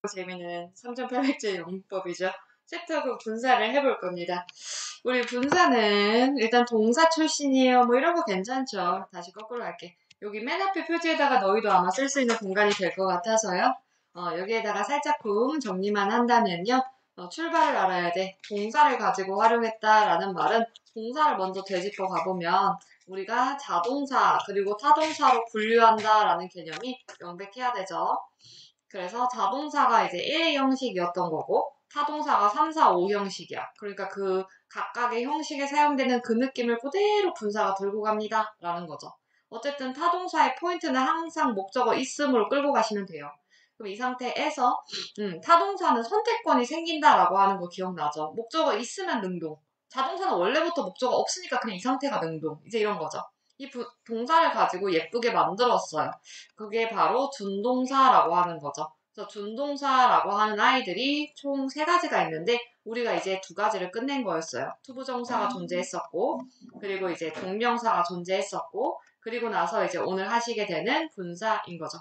재미있는 3800제 용법이죠. 챕터그 분사를 해볼 겁니다. 우리 분사는 일단 동사 출신이에요. 뭐 이런 거 괜찮죠. 다시 거꾸로 할게. 여기 맨 앞에 표지에다가 너희도 아마 쓸 수 있는 공간이 될 것 같아서요. 여기에다가 살짝쿵 정리만 한다면요. 출발을 알아야 돼. 동사를 가지고 활용했다라는 말은 동사를 먼저 되짚어 가보면 우리가 자동사 그리고 타동사로 분류한다라는 개념이 명백해야 되죠. 그래서 자동사가 이제 1 형식이었던 거고 타동사가 3, 4, 5 형식이야. 그러니까 그 각각의 형식에 사용되는 그 느낌을 그대로 분사가 들고 갑니다. 라는 거죠. 어쨌든 타동사의 포인트는 항상 목적어 있음으로 끌고 가시면 돼요. 그럼 이 상태에서 타동사는 선택권이 생긴다라고 하는 거 기억나죠? 목적어 있으면 능동. 자동사는 원래부터 목적어 없으니까 그냥 이 상태가 능동. 이제 이런 거죠. 이 동사를 가지고 예쁘게 만들었어요. 그게 바로 준동사라고 하는 거죠. 그래서 준동사라고 하는 아이들이 총 3가지가 있는데 우리가 이제 2가지를 끝낸 거였어요. 투부정사가 존재했었고 그리고 이제 동명사가 존재했었고 그리고 나서 이제 오늘 하시게 되는 분사인 거죠.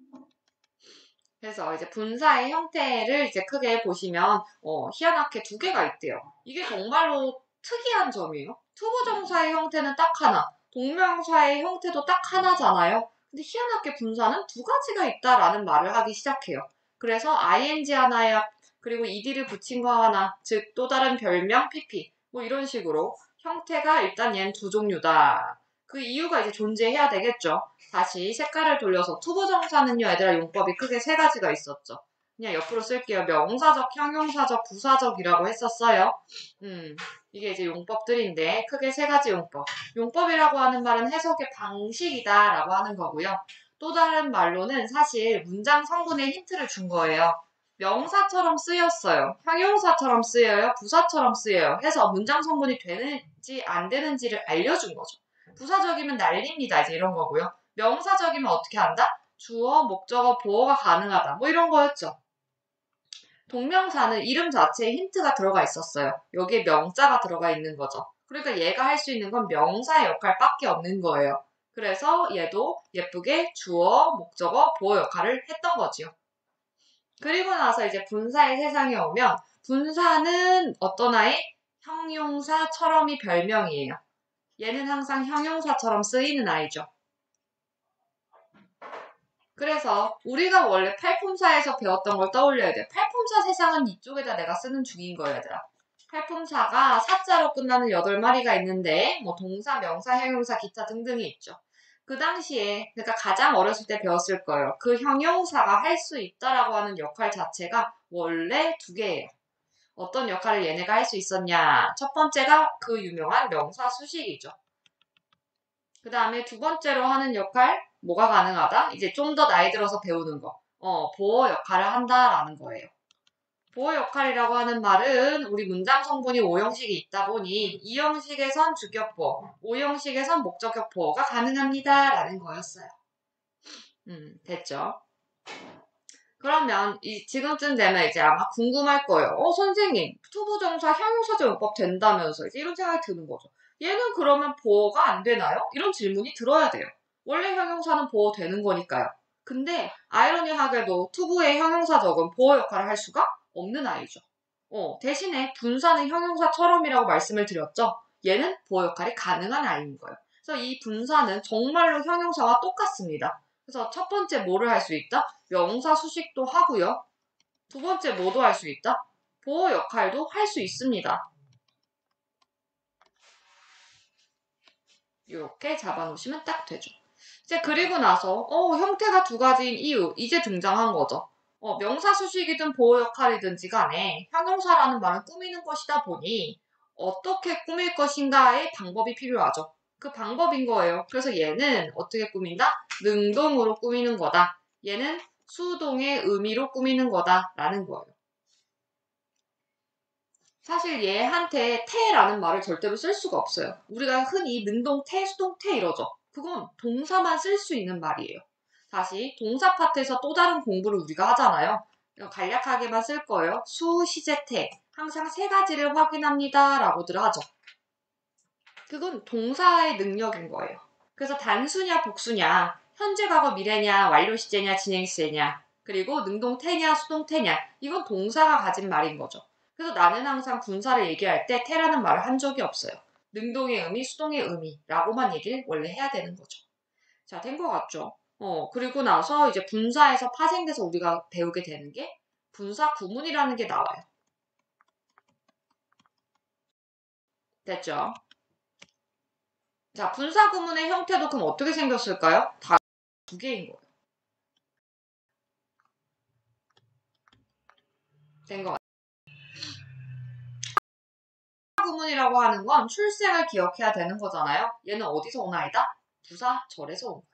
그래서 이제 분사의 형태를 이제 크게 보시면 희한하게 2개가 있대요. 이게 정말로 특이한 점이에요. 투부정사의 형태는 딱 하나, 동명사의 형태도 딱 하나잖아요. 근데 희한하게 분사는 2가지가 있다라는 말을 하기 시작해요. 그래서 ing 하나야 그리고 ed를 붙인 거 하나, 즉 또 다른 별명 pp 뭐 이런 식으로 형태가 일단 얘는 2종류다. 그 이유가 이제 존재해야 되겠죠. 다시 색깔을 돌려서 투부정사는요, 얘들아 용법이 크게 3가지가 있었죠. 그냥 옆으로 쓸게요. 명사적, 형용사적, 부사적이라고 했었어요. 이게 이제 용법들인데 크게 3가지 용법. 용법이라고 하는 말은 해석의 방식이다라고 하는 거고요. 또 다른 말로는 사실 문장 성분에 힌트를 준 거예요. 명사처럼 쓰였어요. 형용사처럼 쓰여요. 부사처럼 쓰여요. 해서 문장 성분이 되는지 안 되는지를 알려준 거죠. 부사적이면 난립니다. 이제 이런 거고요. 명사적이면 어떻게 한다? 주어, 목적어, 보어가 가능하다. 뭐 이런 거였죠. 동명사는 이름 자체에 힌트가 들어가 있었어요. 여기에 명자가 들어가 있는 거죠. 그러니까 얘가 할 수 있는 건 명사의 역할밖에 없는 거예요. 그래서 얘도 예쁘게 주어, 목적어, 보어 역할을 했던 거지요. 그리고 나서 이제 분사의 세상에 오면 분사는 어떤 아이? 형용사처럼이 별명이에요. 얘는 항상 형용사처럼 쓰이는 아이죠. 그래서 우리가 원래 팔품사에서 배웠던 걸 떠올려야 돼. 팔품사 세상은 이쪽에다 내가 쓰는 중인 거야, 얘들아. 팔품사가 사자로 끝나는 8마리가 있는데 뭐 동사, 명사, 형용사, 기타 등등이 있죠. 그 당시에 그러니까 가장 어렸을 때 배웠을 거예요. 그 형용사가 할 수 있다라고 하는 역할 자체가 원래 2개예요. 어떤 역할을 얘네가 할 수 있었냐. 첫 번째가 그 유명한 명사 수식이죠. 그 다음에 2번째로 하는 역할, 뭐가 가능하다? 이제 좀 더 나이 들어서 배우는 거. 보어 역할을 한다라는 거예요. 보어 역할이라고 하는 말은 우리 문장 성분이 5형식이 있다 보니 이 형식에선 주격보어, 5형식에선 목적격 보어가 가능합니다. 라는 거였어요. 됐죠? 그러면 지금쯤 되면 이제 아마 궁금할 거예요. 선생님, 투부정사 형용사적 용법 된다면서 이제 이런 생각이 드는 거죠. 얘는 그러면 보어가 안 되나요? 이런 질문이 들어야 돼요. 원래 형용사는 보어 되는 거니까요. 근데 아이러니하게도 투부의 형용사적은 보어 역할을 할 수가 없는 아이죠. 대신에 분사는 형용사처럼이라고 말씀을 드렸죠. 얘는 보어 역할이 가능한 아이인 거예요. 그래서 이 분사는 정말로 형용사와 똑같습니다. 그래서 첫 번째 뭐를 할 수 있다? 명사 수식도 하고요. 2번째 뭐도 할 수 있다? 보어 역할도 할 수 있습니다. 이렇게 잡아놓으시면 딱 되죠. 이제 그리고 나서 형태가 2가지인 이유 이제 등장한 거죠. 명사 수식이든 보어 역할이든지 간에 형용사라는 말은 꾸미는 것이다 보니 어떻게 꾸밀 것인가의 방법이 필요하죠. 그 방법인 거예요. 그래서 얘는 어떻게 꾸민다? 능동으로 꾸미는 거다. 얘는 수동의 의미로 꾸미는 거다. 라는 거예요. 사실 얘한테 태라는 말을 절대로 쓸 수가 없어요. 우리가 흔히 능동태, 수동태 이러죠. 그건 동사만 쓸 수 있는 말이에요. 다시 동사 파트에서 또 다른 공부를 우리가 하잖아요. 간략하게만 쓸 거예요. 수, 시제, 태. 항상 3가지를 확인합니다. 라고들 하죠. 그건 동사의 능력인 거예요. 그래서 단수냐 복수냐, 현재 과거 미래냐, 완료 시제냐, 진행 시제냐 그리고 능동태냐 수동태냐 이건 동사가 가진 말인 거죠. 그래서 나는 항상 분사를 얘기할 때 태라는 말을 한 적이 없어요. 능동의 의미, 수동의 의미라고만 얘기를 원래 해야 되는 거죠. 자, 된 것 같죠? 그리고 나서 이제 분사에서 파생돼서 우리가 배우게 되는 게 분사 구문이라는 게 나와요. 됐죠? 자, 분사 구문의 형태도 그럼 어떻게 생겼을까요? 다 두 개인 거예요. 된 것 같아요. 구문이라고 하는 건 출생을 기억해야 되는 거잖아요. 얘는 어디서 온 아이다? 부사절에서 온 거예요.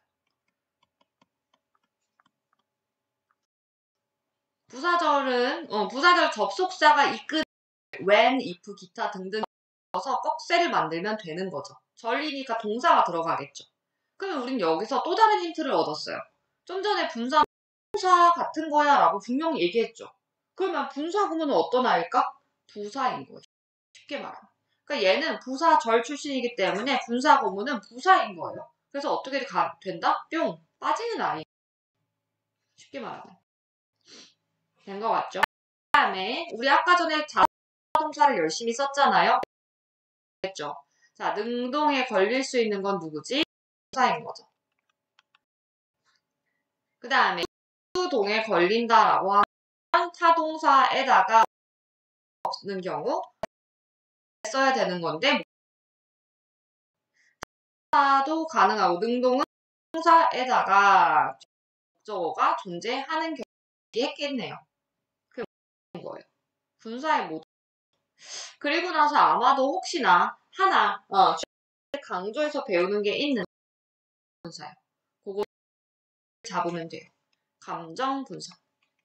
부사절 접속사가 이끄는 when, if, 기타 등등 써서 꺽쇠를 만들면 되는 거죠. 절이니까 동사가 들어가겠죠. 그러면 우린 여기서 또 다른 힌트를 얻었어요. 좀 전에 분사 같은 거야 라고 분명히 얘기했죠. 그러면 분사 구문은 어떤 아이일까? 부사인 거예요. 쉽게 말하면. 그러니까 얘는 부사절 출신이기 때문에 분사 구문은 부사인 거예요. 그래서 어떻게 된다? 뿅! 빠지는 아이. 쉽게 말하면. 된 거 같죠? 그 다음에 우리 아까 전에 자동사를 열심히 썼잖아요. 됐죠? 자, 능동에 걸릴 수 있는 건 누구지? 부사인 거죠. 그 다음에 수동에 걸린다라고 하면 타동사에다가 없는 경우 써야 되는 건데 부사도 가능하고 능동은 동사에다가 목적어가 존재하는 경우 했겠네요. 그게 거예요. 분사의 모두. 그리고 나서 아마도 혹시나 하나 강조해서 배우는 게 있는 분사예요. 그거 잡으면 돼요. 감정 분사.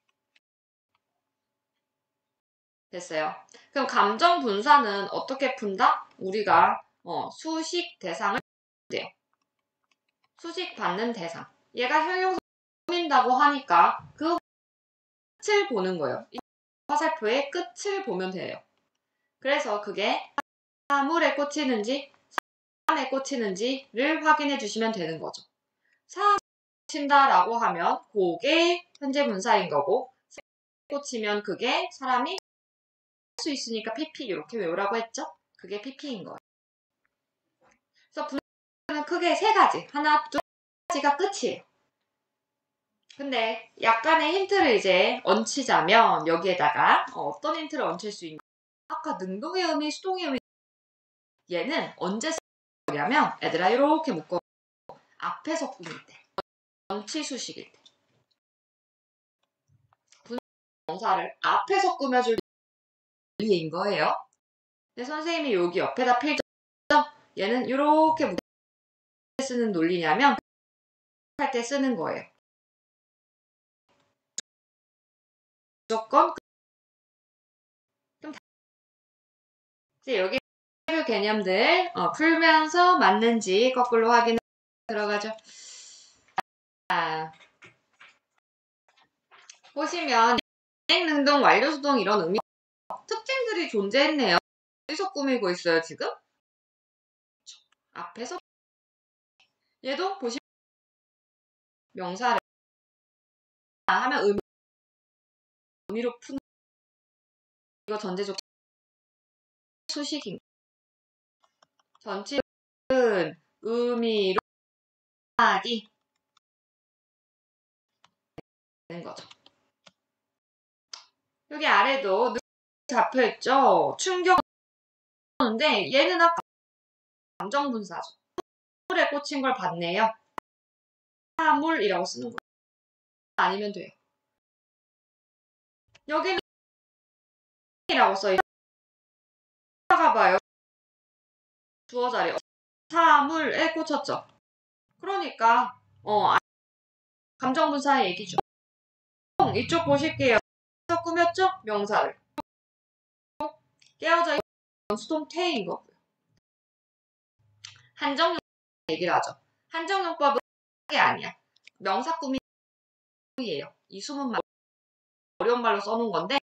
됐어요. 그럼 감정 분사는 어떻게 푼다? 우리가 수식 대상을 돼요. 수식 받는 대상. 얘가 형용사 꾸민다고 하니까 그 끝을 보는 거예요. 이 화살표의 끝을 보면 돼요. 그래서 그게 사물에 꽂히는지 사람에 꽂히는지를 확인해 주시면 되는 거죠. 사람에 꽂힌다라고 하면 그게 현재 분사인 거고 사람에 꽂히면 그게 사람이 할 수 있으니까 PP 이렇게 외우라고 했죠? 그게 PP인 거예요. 그래서 분사는 크게 세 가지. 하나, 두 가지가 끝이에요. 근데 약간의 힌트를 이제 얹히자면 여기에다가 어떤 힌트를 얹힐 수 있냐. 아까 능동의 의미, 수동의 의미 얘는 언제 쓰냐면 얘들아 이렇게 묶어 앞에서 꾸밀 때 전치수식일 때 분사를 앞에서 꾸며줄 논리인 거예요. 근데 선생님이 여기 옆에다 필죠. 얘는 이렇게 묶어 쓰는 논리냐면 할 때 쓰는 거예요. 무조건 이제 여기 개념들 풀면서 맞는지 거꾸로 확인 들어가죠. 보시면 능동, 완료수동 이런 의미 특징들이 존재했네요. 어디서 꾸미고 있어요 지금? 앞에서 얘도 보시면 명사를 하면 의미로 푸는 이거 전제적 수식인 전치는 의미로 하기 되는 거죠. 여기 아래도 잡혀있죠. 충격인데 얘는 아까 감정분사죠. 물에 꽂힌 걸 봤네요. 사물이라고 쓰는 거예요. 아니면 돼요. 여기는 이라고 써있죠. 봐요. 주어 자리 사물에 꽂혔죠. 그러니까 감정분사의 얘기죠. 이쪽 보실게요. 꾸몄죠? 명사를. 깨어져 있는 수동태인 거고요. 한정용 얘기를 하죠. 한정용법은 게 아니야. 명사 꾸미기예요. 이 수문만 어려운 말로 써놓은 건데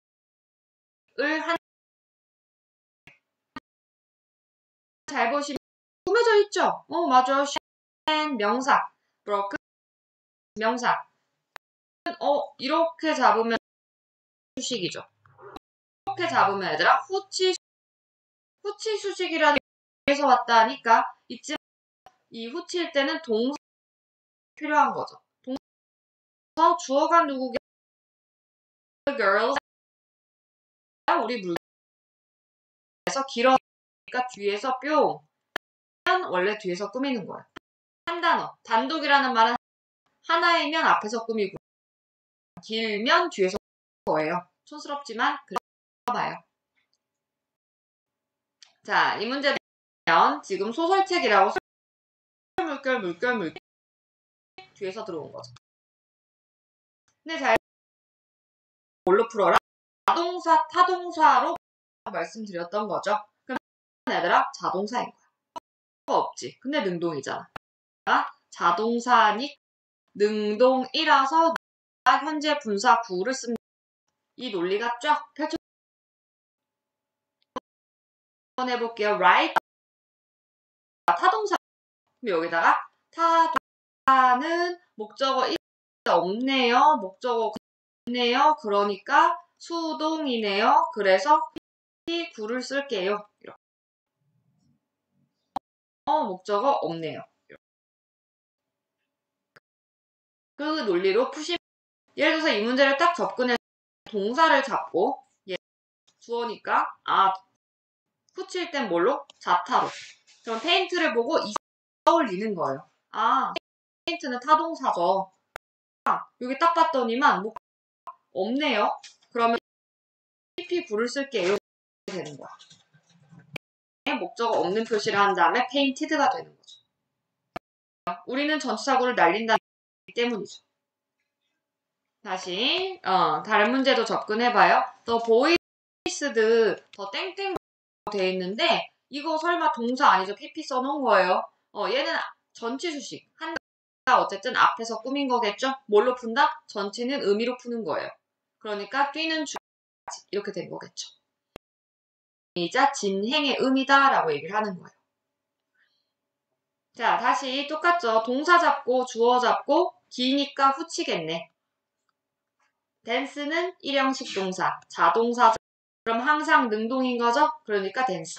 잘 보시면 꾸며져 있죠? 맞아요. 명사, broken 명사, 이렇게 잡으면 수식이죠. 이렇게 잡으면 얘들아 후치 수식이라는 에서 왔다 하니까 이쯤 이 후치일 때는 동사 필요한 거죠. 동사 주어가 누구게? girls 우리 물에서 길어니까 뒤에서 뿅 원래 뒤에서 꾸미는 거예요. 한 단어 단독이라는 말은 하나이면 앞에서 꾸미고 길면 뒤에서 거예요. 촌스럽지만 그래봐요. 자, 이 문제는 지금 소설책이라고 물결 뒤에서 들어온 거죠. 근데 잘 뭘로 풀어라? 자동사, 타동사로 말씀드렸던 거죠. 그럼 얘들아 자동사인 거야. 없지. 근데 능동이잖아. 자동사니 능동이라서 현재 분사 구를 씁니다. 이 논리가 쫙 펼쳐 해볼게요. right 타동사 그럼 여기다가 타동사는 목적어 없네요. 목적어 없네요. 그러니까 수동이네요. 그래서 이 구를 쓸게요. 이렇게. 목적어 없네요. 이렇게. 그 논리로 푸시면 예를 들어서 이 문제를 딱 접근해서 동사를 잡고 주어니까 후칠 땐 뭘로? 자타로. 그럼 페인트를 보고 떠올리는 거예요. 페인트는 타동사죠. 여기 딱 봤더니만 뭐 없네요. 그러면 PP9를 쓸게요. 이렇게 되는 거야. 목적어 없는 표시를 한 다음에 페인티드가 되는 거죠. 우리는 전치사구를 날린다기 때문이죠. 다시 다른 문제도 접근해봐요. The boysed 더 땡땡 돼 있는데 이거 설마 동사 아니죠? PP 써놓은 거예요. 얘는 전치수식 한다 어쨌든 앞에서 꾸민 거겠죠? 뭘로 푼다? 전치는 의미로 푸는 거예요. 그러니까 뛰는 주 이렇게 된 거겠죠. 이자 진행의 의미다 라고 얘기를 하는 거예요. 자, 다시 똑같죠. 동사 잡고 주어 잡고 기니까 후치겠네. 댄스는 일형식 동사, 자동사죠. 그럼 항상 능동인 거죠? 그러니까 댄스.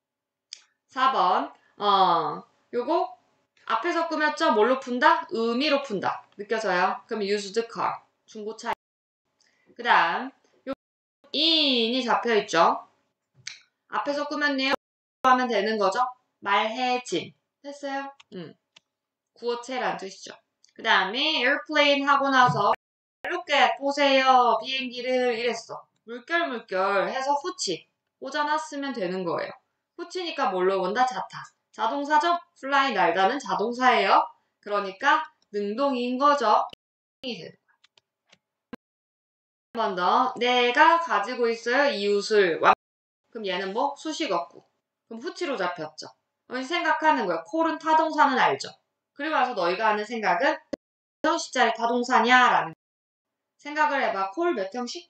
4번 요거 앞에서 꾸몄죠? 뭘로 푼다? 의미로 푼다. 느껴져요? 그럼 used car, 중고차. 그 다음 요 in이 잡혀있죠? 앞에서 꾸몄네요. 하면 되는 거죠? 말해진. 됐어요? 구어체란 뜻이죠. 그 다음에 airplane 하고 나서 look at, 보세요. 비행기를 이랬어. 물결 해서 후치. 꽂아놨으면 되는 거예요. 후치니까 뭘로 본다? 자타. 자동사죠? fly 날다는 자동사예요. 그러니까 능동인 거죠. 이 되는 거예요. 한 번 더. 내가 가지고 있어요. 이웃을. 그럼 얘는 뭐? 수식어구. 그럼 후치로 잡혔죠. 그럼 생각하는 거예요. 콜은 타동사는 알죠. 그리고 나서 너희가 하는 생각은 몇 형식짜리 타동사냐라는 생각을 해봐. 콜 몇 형식?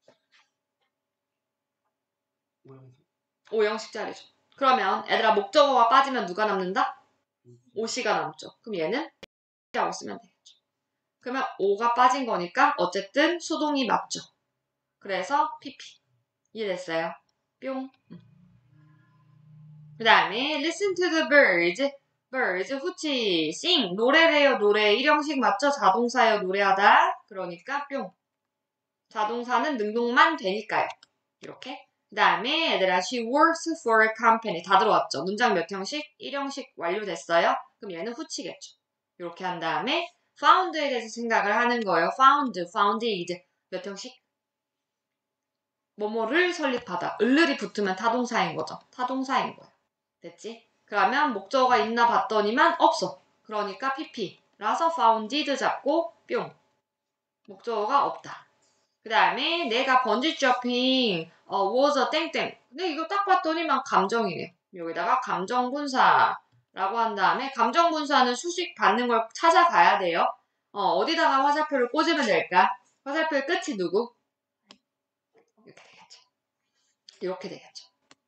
5형식짜리죠. 그러면 애들아 목적어가 빠지면 누가 남는다? 오시가 남죠. 그럼 얘는 라고 쓰면 되겠죠. 그러면 5가 빠진 거니까 어쨌든 수동이 맞죠. 그래서 PP. 이해됐어요? 뿅. 그 다음에 listen to the birds 후치 sing 노래래요. 노래 1형식 맞죠? 자동사요. 노래하다. 그러니까 뿅. 자동사는 능동만 되니까요. 이렇게. 그 다음에 얘들아 she works for a company 다 들어왔죠. 문장 몇 형식? 1형식 완료됐어요. 그럼 얘는 후치겠죠. 이렇게 한 다음에 found에 대해서 생각을 하는 거예요. founded 몇 형식? 뭐뭐를 설립하다. 을을이 붙으면 타동사인 거죠. 타동사인 거예요. 됐지? 그러면 목적어가 있나 봤더니만 없어. 그러니까 pp라서 founded 잡고 뿅. 목적어가 없다. 그 다음에 내가 번지 점핑 was a 땡땡. 근데 이거 딱 봤더니만 감정이네. 여기다가 감정분사라고 한 다음에 감정분사는 수식 받는 걸 찾아가야 돼요. 어디다가 화살표를 꽂으면 될까? 화살표의 끝이 누구? 이렇게 되겠죠. 이렇게 되겠죠.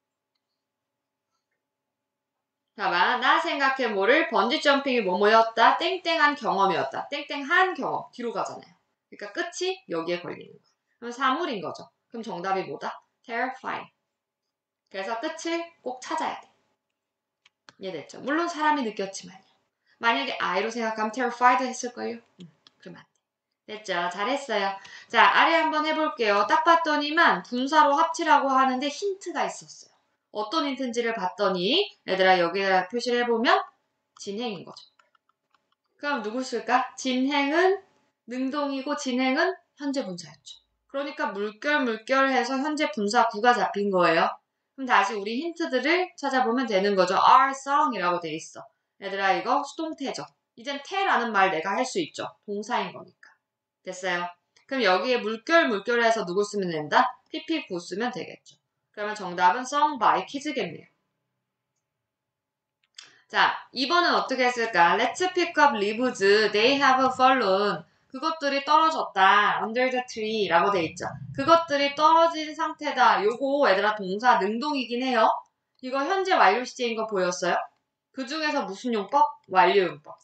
봐봐. 나 생각해 뭐를 번지 점핑이 뭐뭐였다? 땡땡한 경험이었다. 땡땡한 경험. 뒤로 가잖아요. 그러니까 끝이 여기에 걸리는 거야. 그럼 사물인 거죠. 그럼 정답이 뭐다? terrifying. 그래서 끝을 꼭 찾아야 돼. 이해됐죠? 물론 사람이 느꼈지만요. 만약에 I로 생각하면 terrified 했을걸요? 그러면 안 돼. 됐죠? 잘했어요. 자, 아래 한번 해볼게요. 딱 봤더니만 분사로 합치라고 하는데 힌트가 있었어요. 어떤 힌트인지를 봤더니 얘들아 여기다 표시를 해보면 진행인 거죠. 그럼 누구 쓸까? 진행은 능동이고 진행은 현재 분사였죠. 그러니까 물결해서 현재 분사 구가 잡힌 거예요. 그럼 다시 우리 힌트들을 찾아보면 되는 거죠. are song이라고 돼 있어. 얘들아 이거 수동태죠. 이젠 태라는 말 내가 할 수 있죠. 동사인 거니까. 됐어요? 그럼 여기에 물결해서 누구 쓰면 된다? pp9 쓰면 되겠죠. 그러면 정답은 sung by kids겠네요. 자, 2번은 어떻게 했을까? Let's pick up leaves. They have fallen. 그것들이 떨어졌다. Under the tree 라고 돼 있죠. 그것들이 떨어진 상태다. 요거 얘들아 동사 능동이긴 해요. 이거 현재 완료 시제인 거 보였어요? 그 중에서 무슨 용법? 완료 용법.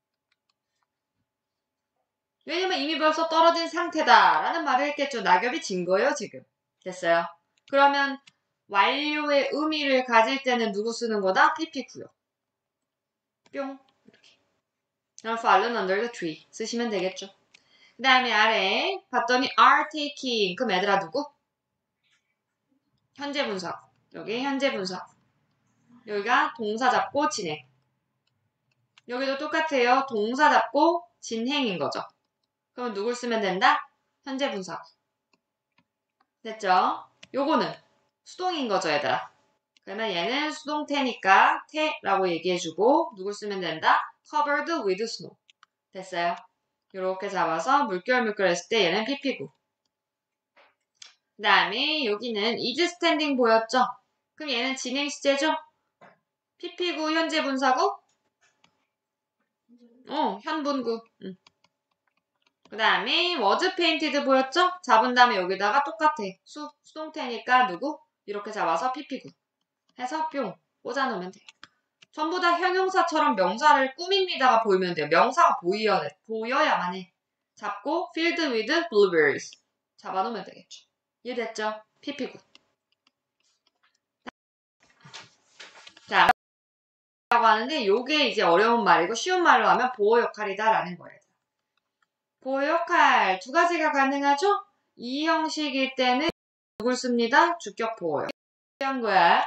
왜냐면 이미 벌써 떨어진 상태다 라는 말을 했겠죠. 낙엽이 진 거예요 지금. 됐어요. 그러면 완료의 의미를 가질 때는 누구 쓰는 거다? pp9요. 뿅. 이렇게. fallen under the tree 쓰시면 되겠죠. 그 다음에 아래 봤더니 are taking. 그럼 얘들아 누구? 현재 분사구. 여기 현재 분사구. 여기가 동사 잡고 진행. 여기도 똑같아요. 동사 잡고 진행인 거죠. 그럼 누굴 쓰면 된다? 현재 분사구. 됐죠? 요거는 수동인 거죠, 얘들아. 그러면 얘는 수동태니까 태라고 얘기해주고 누굴 쓰면 된다? covered with snow. 됐어요? 이렇게 잡아서 물결 했을 때 얘는 pp9. 그 다음에 여기는 is standing 보였죠? 그럼 얘는 진행 시제죠? pp9 현재 분사구? 현분구. 그 다음에 was painted 보였죠? 잡은 다음에 여기다가 똑같아. 수동태니까 누구? 이렇게 잡아서 pp9. 해서 뿅 꽂아놓으면 돼요. 전부 다 형용사처럼 명사를 꾸밉니다가 보이면 돼요. 명사가 보여야만 해. 잡고 filled with blueberries. 잡아놓으면 되겠죠. 이해됐죠? pp9. 자, 라고 하는데 요게 이제 어려운 말이고 쉬운 말로 하면 보호 역할이다 라는 거예요. 보호 역할 두 가지가 가능하죠? 이 형식일 때는 누굴 씁니다? 주격 보호요. 한 거야.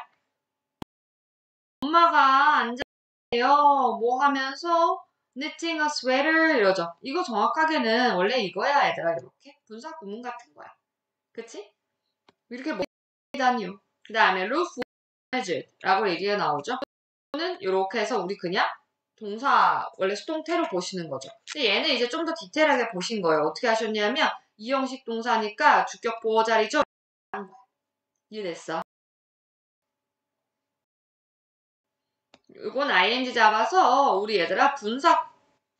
엄마가 앉아요. 뭐 하면서 knitting a sweater 이러죠. 이거 정확하게는 원래 이거야 얘들아. 이렇게 분사 구문 같은 거야. 그치? 이렇게 뭐다니요. 그 다음에 roof 라고 얘기가 나오죠. 이거는 이렇게 해서 우리 그냥 동사 원래 수동태로 보시는 거죠. 근데 얘는 이제 좀 더 디테일하게 보신 거예요. 어떻게 하셨냐면 이 형식 동사니까 주격 보호 자리죠. 이해됐어? 이건 ing 잡아서 우리 얘들아 분사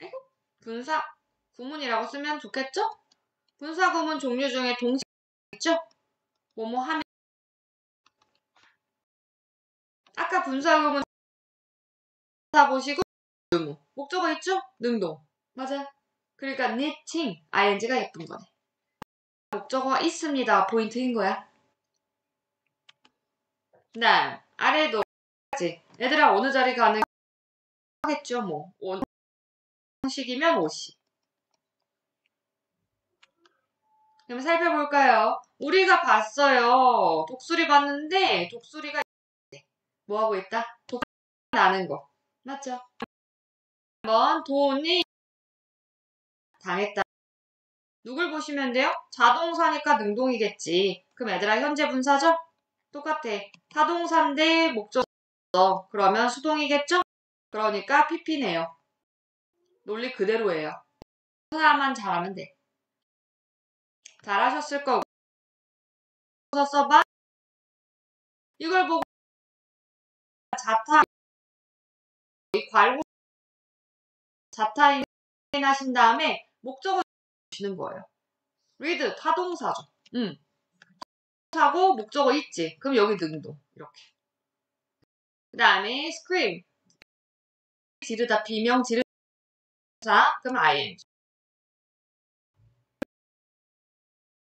구문이라고 쓰면 좋겠죠? 분사 구문 종류 중에 동사 있죠? 뭐뭐 하면 아까 분사 구문 보시고 의무 목적어 있죠? 능동 맞아. 그러니까 knitting ing가 예쁜 거네. 목적어가 있습니다. 포인트인 거야. 그 다음 아래도 얘들아 어느 자리 가는 하겠죠 뭐 형식이면 옷이. 그럼 살펴볼까요? 우리가 봤어요. 독수리 봤는데 독수리가 뭐 하고 있다? 독 나는 거 맞죠? 한번 돈이 당했다. 누굴 보시면 돼요? 자동사니까 능동이겠지. 그럼 얘들아 현재 분사죠? 똑같아. 타동사인데 목적어 그러면 수동이겠죠? 그러니까 pp네요. 논리 그대로예요. 사만 잘하면 돼. 잘하셨을 거고 써봐. 이걸 보고 자타 괄호 자타인 하신 다음에 목적어 주시는 거예요. read 타동사죠. 타고 목적어 있지. 그럼 여기 능동 이렇게. 그 다음에 scream 지르다 비명 지르다 그럼 ing.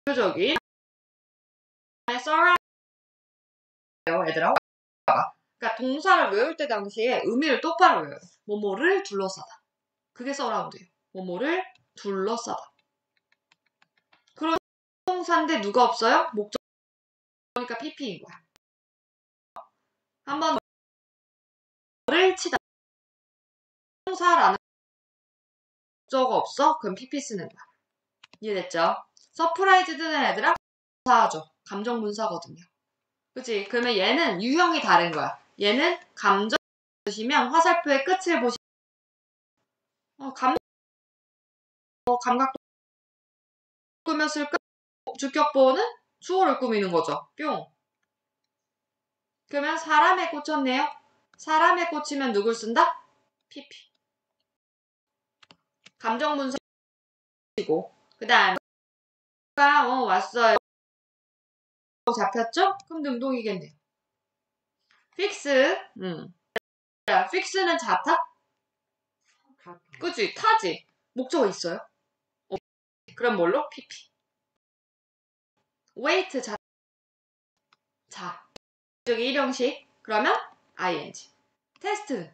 대표적인 surround 얘들아. 그러니까 동사를 외울 때 당시에 의미를 똑바로 외워요. 뭐뭐를 둘러싸다. 그게 surround예요. 뭐뭐를 둘러싸다. 그런 동사인데 누가 없어요? 목적이니까 pp인 거야. 한번 를 치다. 동사라는 목적어 없어? 그럼 pp 쓰는 거야. 이해됐죠? 서프라이즈드는 얘들아 분사하죠. 감정 분사거든요. 그치? 그러면 얘는 유형이 다른 거야. 얘는 감정 보시면 화살표의 끝을 보시면 감각도 꾸몄을까? 주격보호는 주어를 꾸미는 거죠. 뿅. 그러면 사람에 꽂혔네요. 사람에 꽂히면 누굴 쓴다? pp. 감정 분사이고 그 다음에 왔어요. 잡혔죠? 그럼 능동이겠네요. 픽스. 픽스는 자타? 그치? 타지. 목적어 있어요? 그럼 뭘로? pp. 웨이트 자. 저기 일형식. 그러면 ing. 테스트.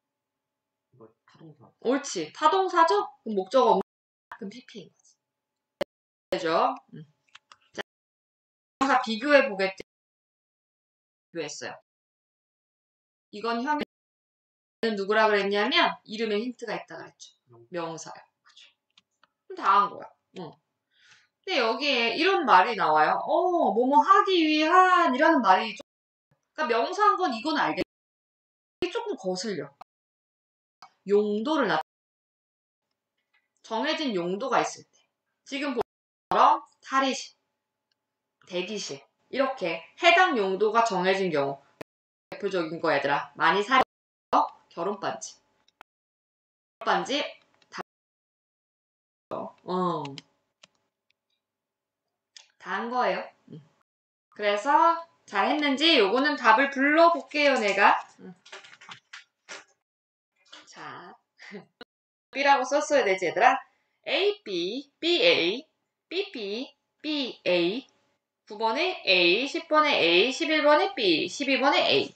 타동사. 옳지. 타동사죠? 그럼 목적어 없는 그럼 pp인 거지. 되죠? 자, 동사 비교해 보겠죠? 비교했어요. 이건 형이 누구라 그랬냐면 이름에 힌트가 있다 그랬죠. 명사요. 그렇죠. 그럼 다 한 거야. 근데 여기에 이런 말이 나와요. 뭐뭐 하기 위한 이라는 말이 좀 그러니까 명사한 건 이건 알겠는데 이게 조금 거슬려. 용도를 정해진 용도가 있을 때 지금 보처럼 탈의실, 대기실 이렇게 해당 용도가 정해진 경우 대표적인 거 얘들아 많이 사려 결혼반지 결혼반지 다 한 거예요. 그래서 잘했는지 요거는 답을 불러볼게요 내가. 자 B라고 썼어야 되지 얘들아. A, B, B, A, B, B, B, A 9번에 A, 10번에 A, 11번에 B, 12번에 A.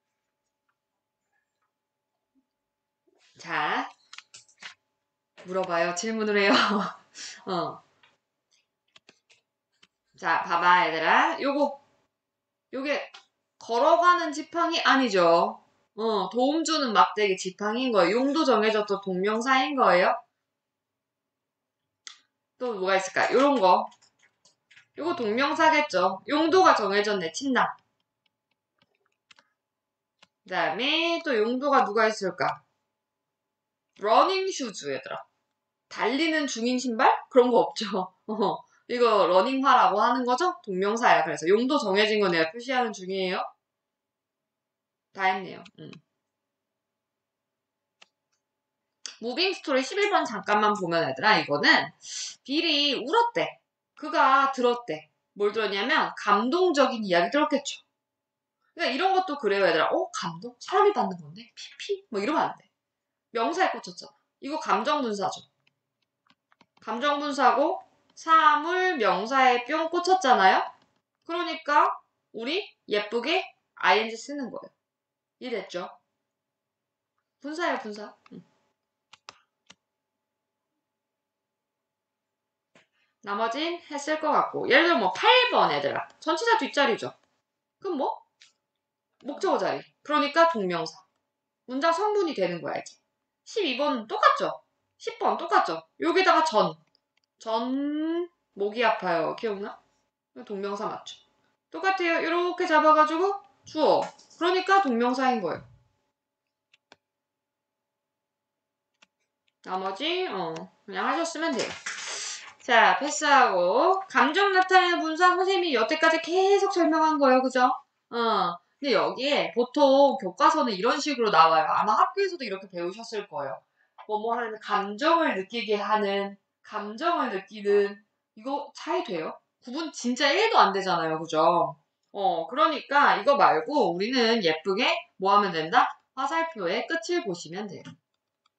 자 물어봐요. 질문을 해요. 자 봐봐 얘들아. 요게 걸어가는 지팡이 아니죠. 도움 주는 막대기 지팡이인 거예요. 용도 정해졌던 동명사인 거예요. 또 뭐가 있을까? 요런 거. 요거 동명사겠죠. 용도가 정해졌네. 침낭. 그 다음에 또 용도가 누가 있을까? 러닝 슈즈 얘들아. 달리는 중인 신발? 그런 거 없죠. 이거 러닝화라고 하는 거죠? 동명사야. 그래서 용도 정해진 거 내가 표시하는 중이에요. 다 했네요. 무빙 스토리 11번 잠깐만 보면 얘들아 이거는 빌이 울었대. 그가 들었대. 뭘 들었냐면 감동적인 이야기 들었겠죠. 그러니까 이런 것도 그래요 얘들아. 감동? 사람이 받는 건데? 피피? 뭐 이러면 안 돼. 명사에 꽂혔잖아. 이거 감정분사죠. 감정분사고 사물 명사에 뿅 꽂혔잖아요. 그러니까 우리 예쁘게 ing 쓰는 거예요. 이해됐죠? 분사예요 분사. 나머진 했을 것 같고 예를 들어 뭐 8번 애들아 전치사 뒷자리죠. 그럼 뭐? 목적어 자리. 그러니까 동명사. 문장 성분이 되는 거야 이제. 12번 똑같죠? 10번 똑같죠? 여기다가 목이 아파요. 기억나? 동명사 맞죠? 똑같아요. 이렇게 잡아가지고 주어. 그러니까 동명사인 거예요. 나머지 그냥 하셨으면 돼요. 자, 패스하고 감정 나타내는 분사 선생님이 여태까지 계속 설명한 거예요. 그죠? 근데 여기에 보통 교과서는 이런 식으로 나와요. 아마 학교에서도 이렇게 배우셨을 거예요. 뭐뭐 하는 감정을 느끼게 하는, 감정을 느끼는 이거 차이 돼요? 구분 진짜 1도 안 되잖아요. 그죠? 그러니까 이거 말고 우리는 예쁘게 뭐 하면 된다? 화살표의 끝을 보시면 돼요.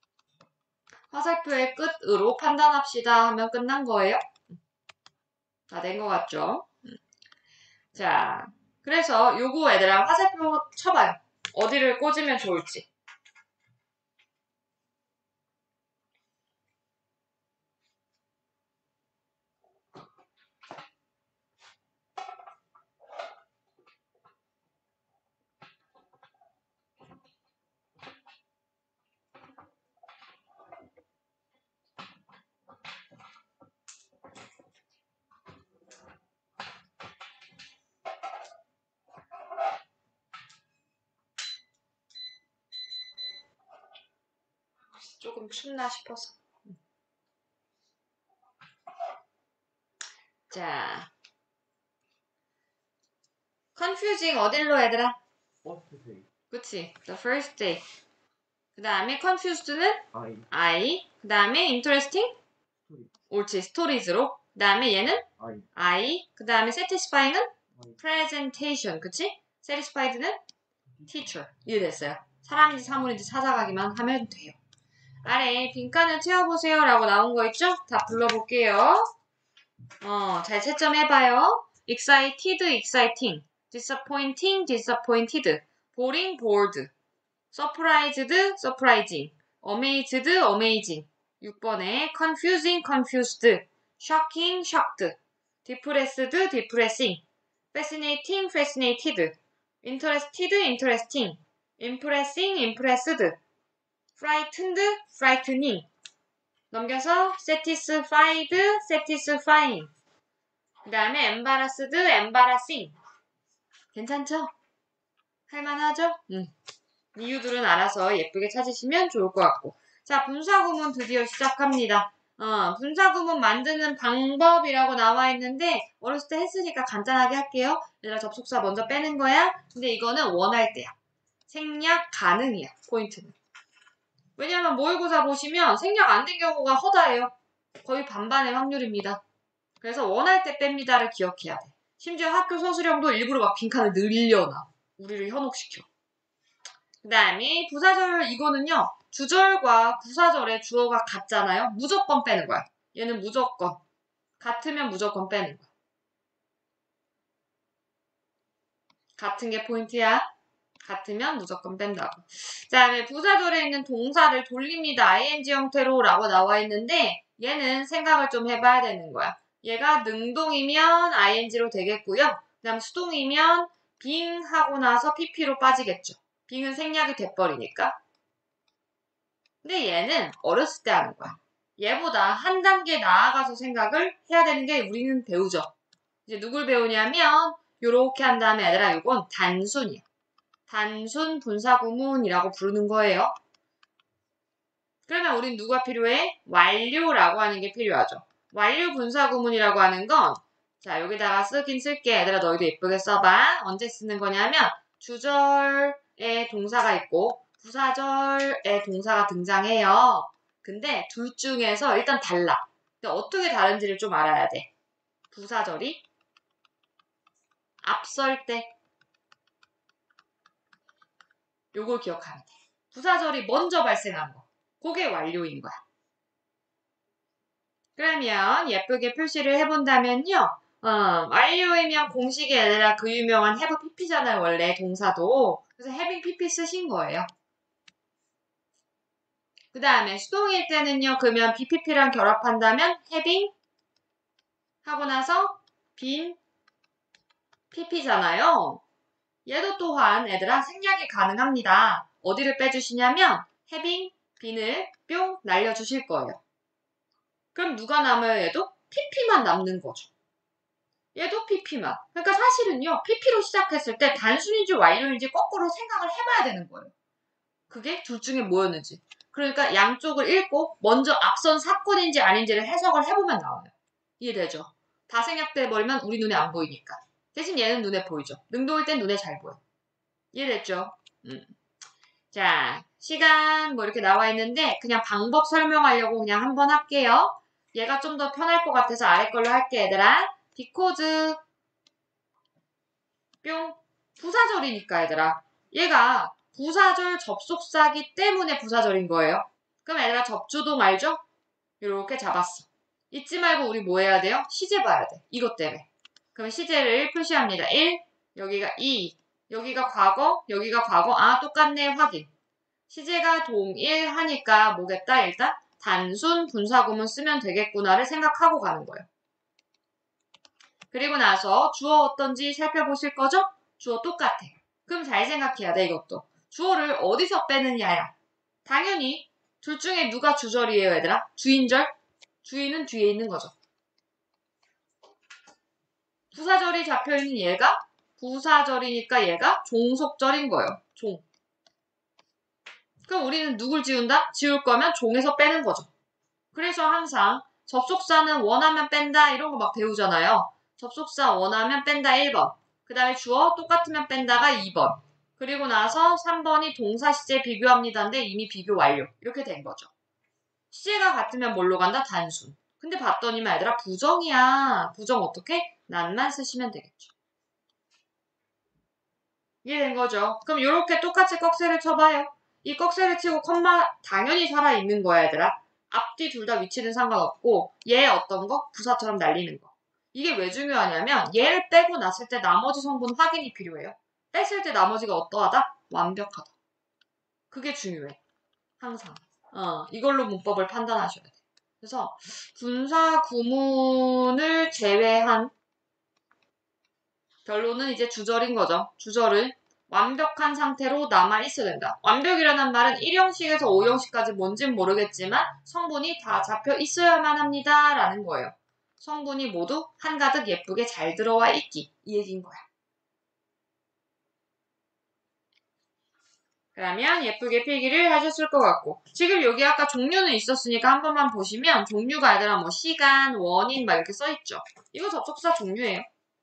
화살표의 끝으로 판단합시다 하면 끝난 거예요. 다 된 것 같죠? 자, 그래서 요거 얘들아 화살표 쳐봐요. 어디를 꽂으면 좋을지. 조금 춥나 싶어서. 자, confusing 어딜로 얘들아? First day. 그치? The first day. 그 다음에 confused는 I. I. 그 다음에 interesting? Story. 옳지. stories로. 그 다음에 얘는 I. I. 그 다음에 satisfying은 I. presentation. 그치? satisfied는 teacher. 이해됐어요? 사람인지 사물인지 찾아가기만 하면 돼요. 아래 빈칸을 채워보세요 라고 나온 거 있죠? 다 불러볼게요. 잘 채점해봐요. excited, exciting. disappointing, disappointed. boring, bored. surprised, surprising. amazed, amazing. 6번에 confusing, confused. shocking, shocked. depressed, depressing. fascinating, fascinated. interested, interesting. impressing, impressed. frightened, frightening. 넘겨서 satisfied, satisfying. 그 다음에 embarrassed, embarrassing. 괜찮죠? 할만하죠? 이유들은 알아서 예쁘게 찾으시면 좋을 것 같고. 자, 분사구문 드디어 시작합니다. 분사구문 만드는 방법이라고 나와 있는데 어렸을 때 했으니까 간단하게 할게요. 얘들아 접속사 먼저 빼는 거야. 근데 이거는 원할 때야. 생략 가능이야. 포인트는. 왜냐하면 모의고사 보시면 생략 안 된 경우가 허다해요. 거의 반반의 확률입니다. 그래서 원할 때 뺍니다를 기억해야 돼. 심지어 학교 서술형도 일부러 막 빈칸을 늘려놔. 우리를 현혹시켜. 그 다음에 부사절 이거는요. 주절과 부사절의 주어가 같잖아요. 무조건 빼는 거야. 얘는 무조건. 같으면 무조건 빼는 거야. 같은 게 포인트야. 같으면 무조건 뺀다고. 그 다음에 부사절에 있는 동사를 돌립니다. ing 형태로 라고 나와 있는데 얘는 생각을 좀 해봐야 되는 거야. 얘가 능동이면 ing로 되겠고요. 그 다음 수동이면 being 하고 나서 pp로 빠지겠죠. being은 생략이 돼버리니까. 근데 얘는 어렸을 때 하는 거야. 얘보다 한 단계 나아가서 생각을 해야 되는 게 우리는 배우죠. 이제 누굴 배우냐면 요렇게 한 다음에 얘들아 이건 단순이야. 단순 분사구문이라고 부르는 거예요. 그러면 우린 누가 필요해? 완료라고 하는 게 필요하죠. 완료 분사구문이라고 하는 건 자 여기다가 쓰긴 쓸게. 얘들아 너희도 예쁘게 써봐. 언제 쓰는 거냐면 주절에 동사가 있고 부사절에 동사가 등장해요. 근데 둘 중에서 일단 달라. 근데 어떻게 다른지를 좀 알아야 돼. 부사절이 앞설 때 요걸 기억하면 돼. 부사절이 먼저 발생한 거. 그게 완료인 거야. 그러면 예쁘게 표시를 해본다면요. 완료이면 공식이 아니라 그 유명한 have pp잖아요. 원래 동사도. 그래서 having pp 쓰신 거예요. 그 다음에 수동일 때는요. 그러면 bpp랑 결합한다면 having 하고 나서 been pp잖아요. 얘도 또한 얘들아 생략이 가능합니다. 어디를 빼주시냐면 having been을 뿅 날려주실 거예요. 그럼 누가 남아요? 얘도 pp만 남는 거죠. 얘도 pp만. 그러니까 사실은요. pp로 시작했을 때 단순인지 완료인지 거꾸로 생각을 해봐야 되는 거예요. 그게 둘 중에 뭐였는지. 그러니까 양쪽을 읽고 먼저 앞선 사건인지 아닌지를 해석을 해보면 나와요. 이해되죠? 다 생략돼 버리면 우리 눈에 안 보이니까. 대신 얘는 눈에 보이죠. 능동일 땐 눈에 잘 보여. 이해됐죠? 자, 시간 뭐 이렇게 나와 있는데 그냥 방법 설명하려고 그냥 한번 할게요. 얘가 좀 더 편할 것 같아서 아래 걸로 할게 얘들아. because 뿅 부사절이니까 얘들아. 얘가 부사절 접속사기 때문에 부사절인 거예요. 그럼 얘들아 접주동 알죠? 이렇게 잡았어. 잊지 말고 우리 뭐 해야 돼요? 시제 봐야 돼. 이것 때문에. 그럼 시제를 표시합니다. 1, 여기가 2, 여기가 과거, 여기가 과거. 아, 똑같네. 확인. 시제가 동일하니까 뭐겠다? 일단 단순 분사구문 쓰면 되겠구나를 생각하고 가는 거예요. 그리고 나서 주어 어떤지 살펴보실 거죠? 주어 똑같아. 그럼 잘 생각해야 돼, 이것도. 주어를 어디서 빼느냐야. 당연히 둘 중에 누가 주절이에요, 얘들아? 주인절? 주인은 뒤에 있는 거죠. 부사절이 잡혀있는 얘가 부사절이니까 얘가 종속절인 거예요. 종. 그럼 우리는 누굴 지운다? 지울 거면 종에서 빼는 거죠. 그래서 항상 접속사는 원하면 뺀다 이런 거 막 배우잖아요. 접속사 원하면 뺀다 1번. 그 다음에 주어 똑같으면 뺀다가 2번. 그리고 나서 3번이 동사 시제 비교합니다인데 이미 비교 완료. 이렇게 된 거죠. 시제가 같으면 뭘로 간다? 단순. 근데 봤더니만 얘들아 부정이야. 부정 어떻게? 난만 쓰시면 되겠죠. 이해된 거죠? 그럼 이렇게 똑같이 꺽쇠를 쳐봐요. 이 꺽쇠를 치고 컴마 당연히 살아있는 거야 얘들아. 앞뒤 둘 다 위치는 상관없고 얘 어떤 거? 부사처럼 날리는 거. 이게 왜 중요하냐면 얘를 빼고 났을 때 나머지 성분 확인이 필요해요. 뺐을 때 나머지가 어떠하다? 완벽하다. 그게 중요해. 항상. 이걸로 문법을 판단하셔야 돼. 그래서 분사 구문을 제외한 결론은 이제 주절인 거죠. 주절은 완벽한 상태로 남아있어야 된다. 완벽이라는 말은 1형식에서 5형식까지 뭔진 모르겠지만 성분이 다 잡혀 있어야만 합니다. 라는 거예요. 성분이 모두 한가득 예쁘게 잘 들어와 있기. 이 얘기인 거야. 그러면 예쁘게 필기를 하셨을 것 같고 지금 여기 아까 종류는 있었으니까 한 번만 보시면 종류가 얘들아 뭐 시간, 원인 막 이렇게 써있죠. 이거 접속사 종류예요.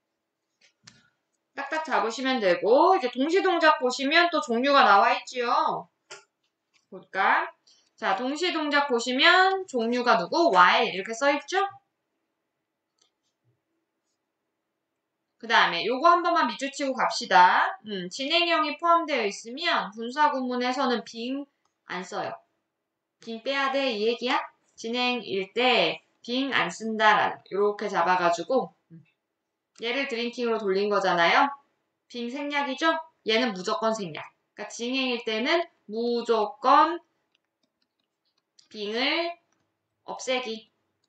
딱딱 잡으시면 되고 이제 동시동작 보시면 또 종류가 나와 있지요. 볼까? 자, 동시동작 보시면 종류가 누구? while 이렇게 써있죠? 그 다음에 요거 한 번만 밑줄 치고 갑시다. 진행형이 포함되어 있으면 분사구문에서는 빙 안 써요. 빙 빼야 돼 이 얘기야? 진행일 때 빙 안 쓴다라는 요렇게 잡아가지고 얘를 드링킹으로 돌린 거잖아요. 빙 생략이죠? 얘는 무조건 생략. 그러니까 진행일 때는 무조건 빙을 없애기.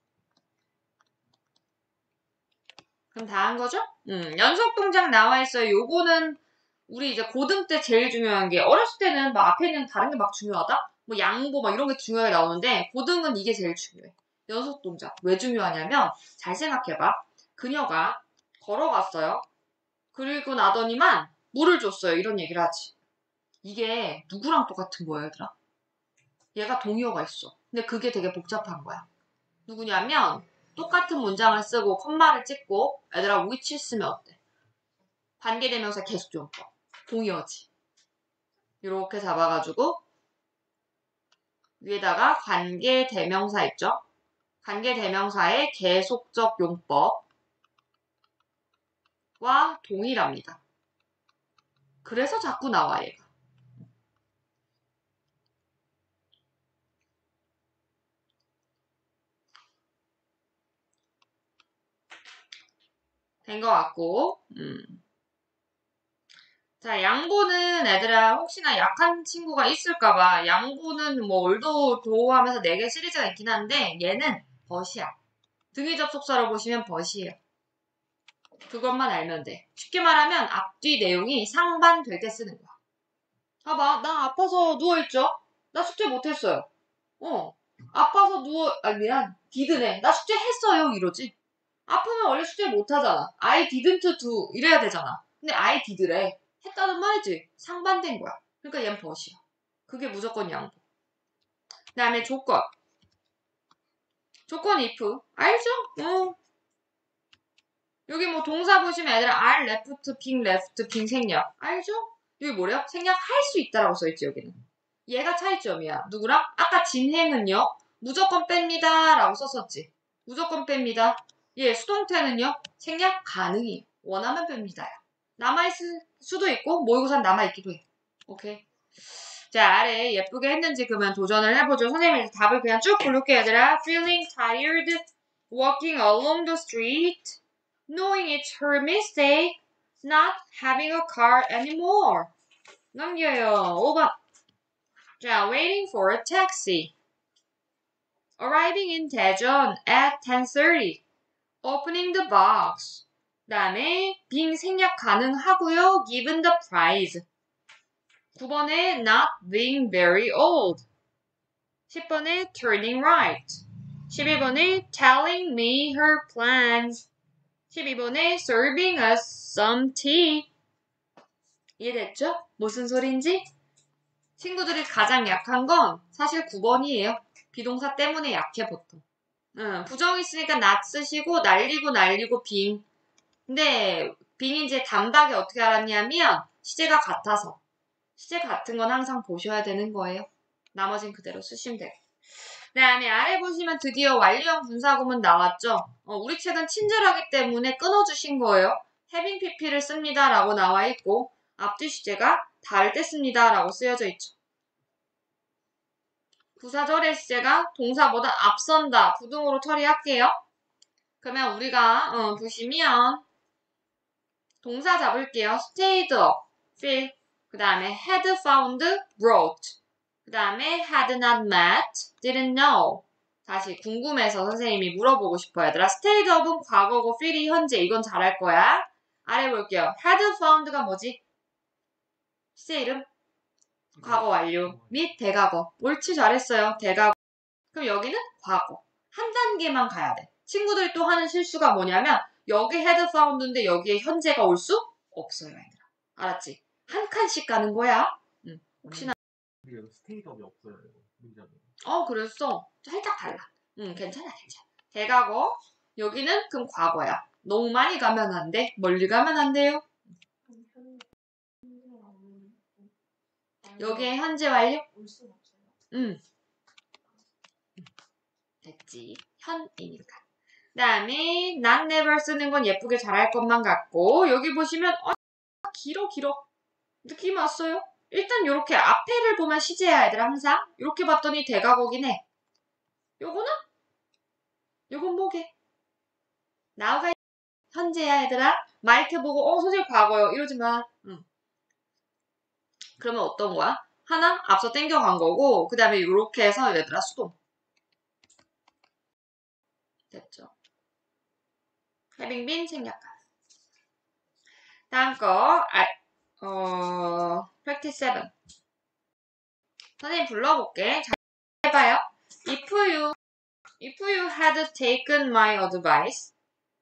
그럼 다 한 거죠? 연속 동작 나와 있어요. 요거는 우리 이제 고등 때 제일 중요한 게 어렸을 때는 막 앞에 있는 다른 게 막 중요하다? 뭐 양보 막 이런 게 중요하게 나오는데 고등은 이게 제일 중요해. 연속 동작. 왜 중요하냐면 잘 생각해봐. 그녀가 걸어갔어요. 그리고 나더니만 물을 줬어요. 이런 얘기를 하지. 이게 누구랑 똑같은 거야, 얘들아? 얘가 동의어가 있어. 근데 그게 되게 복잡한 거야. 누구냐면 똑같은 문장을 쓰고 콤마를 찍고 얘들아 which 쓰면 어때? 관계대명사 계속용법. 동의어지. 이렇게 잡아가지고 위에다가 관계대명사 있죠? 관계대명사의 계속적 용법과 동일합니다. 그래서 자꾸 나와 얘가. 된 것 같고 자, 양보는 애들아 혹시나 약한 친구가 있을까봐 양보는 뭐 올도 도하면서 4개 시리즈가 있긴 한데 얘는 벗이야. 등위 접속사로 보시면 벗이에요. 그것만 알면 돼. 쉽게 말하면 앞뒤 내용이 상반될 때 쓰는 거야. 봐봐, 나 아파서 누워있죠? 나 숙제 못했어요. 아파서 미안, did네. 나 숙제 했어요, 이러지. 아프면 원래 숙제 못하잖아. I didn't do 이래야 되잖아. 근데 I did래. 했다는 말이지. 상반된 거야. 그러니까 얘는 벗이야. 그게 무조건 양보. 그 다음에 조건. 조건 if. 알죠? 여기 뭐 동사 보시면 얘들아 are left, being left, being 생략. 알죠? 여기 뭐래요? 생략할 수 있다라고 써있지 여기는. 얘가 차이점이야. 누구랑? 아까 진행은요. 무조건 뺍니다 라고 썼었지. 무조건 뺍니다. 얘 수동태는요. 생략 가능해요. 원하면 뺍니다. 남아있을 수도 있고 모의고사는 남아있기도 해. 오케이. 자, 아래 예쁘게 했는지 그러면 도전을 해보죠. 선생님이 답을 그냥 쭉 부를게요, 얘들아. Feeling tired walking along the street, knowing it's her mistake, not having a car anymore. 넘겨요. 5번. 자, waiting for a taxi. Arriving in Daejeon at 10:30. Opening the box. 그 다음에 being 생략 가능하고요. given the prize. 9번에 not being very old. 10번에 turning right. 11번에 telling me her plans. 12번에 serving us some tea. 이해됐죠? 무슨 소린지? 친구들이 가장 약한 건 사실 9번이에요. 비동사 때문에 약해 보통. 부정 있으니까 not 쓰시고 날리고 being. 근데 being 이제 단박에 어떻게 알았냐면 시제가 같아서. 시제 같은 건 항상 보셔야 되는 거예요. 나머진 그대로 쓰시면 돼요. 그 다음에 아래 보시면 드디어 완료형 분사구문 나왔죠? 우리 책은 친절하기 때문에 끊어주신 거예요. having pp를 씁니다 라고 나와 있고 앞뒤 시제가 다를 때 씁니다 라고 쓰여져 있죠. 부사절의 시제가 동사보다 앞선다 부등으로 처리할게요. 그러면 우리가 보시면 동사 잡을게요. stayed up, feel. 그 다음에 had found, wrote. 그 다음에 had not met, didn't know. 다시 궁금해서 선생님이 물어보고 싶어요. 얘들아, stayed up은 과거고 feel이 현재. 이건 잘할 거야. 아래 볼게요. had found가 뭐지? 시제 이름? 과거 완료. 및 대과거. 옳지, 잘했어요. 대과거. 그럼 여기는 과거. 한 단계만 가야 돼. 친구들이 또 하는 실수가 뭐냐면 여기 had found인데 여기에 현재가 올 수 없어요. 얘들아. 알았지? 한 칸씩 가는 거야. 혹시나 스테이트업이 없어요. 문제는. 그랬어. 살짝 달라. 괜찮아. 대과거. 여기는 그럼 과거야. 너무 많이 가면 안 돼. 멀리 가면 안 돼요. 여기에 현재 완료? 올 수는 없어요. 됐지. 현이니까. 그 다음에 not never 쓰는 건 예쁘게 잘할 것만 같고 여기 보시면 길어. 느낌 왔어요? 일단 이렇게 앞에를 보면 시제야 얘들아 항상. 이렇게 봤더니 대과거긴 해. 요건 뭐게? 나우가 현재야 얘들아. 마이크 보고 선생님 과거요. 이러지 마. 그러면 어떤 거야? 하나 앞서 땡겨간 거고 그 다음에 이렇게 해서 얘들아 수동. 됐죠? having been 생략한. 다음 거 practice 7. 선생님 불러볼게. 잘 해봐요. If you had taken my advice.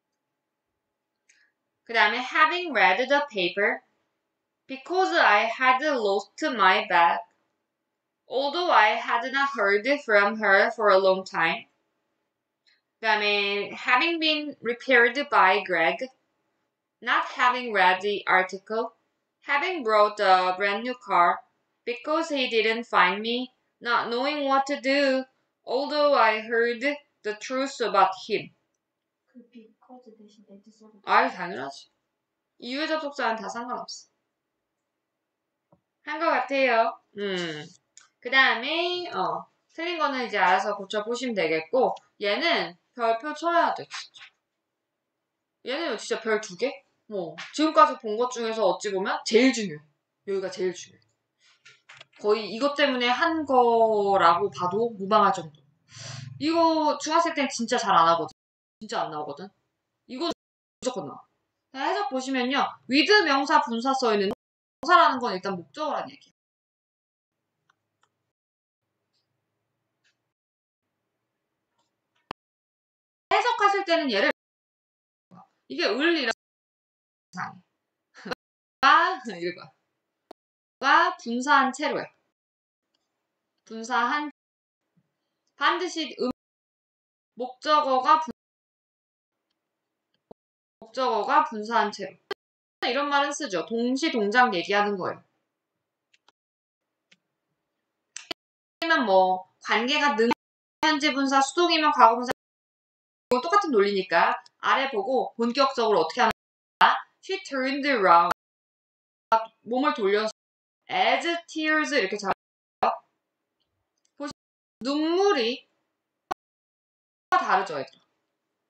그 다음에 having read the paper. Because I had lost my bag. Although I had not heard from her for a long time. 그 다음에 having been repaired by Greg. Not having read the article. Having brought a brand new car. Because he didn't find me. Not knowing what to do. Although I heard the truth about him. 그 because 대신 at 써도 당연하지. 이유의 접속사는 다 상관없어. 한 것 같아요. 그 다음에 틀린 거는 이제 알아서 고쳐보시면 되겠고 얘는 별표 쳐야 돼. 진짜. 얘는 진짜 별 2개? 지금까지 본 것 중에서 어찌 보면 제일 중요해. 여기가 제일 중요해. 거의 이것 때문에 한 거라고 봐도 무방할 정도. 이거 중학생 때는 진짜 잘 안 하거든. 진짜 안 나오거든. 이거 무조건 나와. 해석 보시면요. with 명사 분사 써있는 명사라는 건 일단 목적어란 얘기야. 해석하실 때는 얘를 이게 을이랑 이상해. 가 분사한 채로야. 분사한 반드시 목적어가 분사한 채로. 이런 말은 쓰죠. 동시 동작 얘기하는 거예요. 아니면 관계가 현재 분사, 수동이면 과거 분사 이거 똑같은 논리니까 아래 보고 본격적으로 어떻게 하는 거야? She turned around. 몸을 돌려서 as tears 이렇게 잡아요. 보시면 눈물이 다르죠, 얘들아.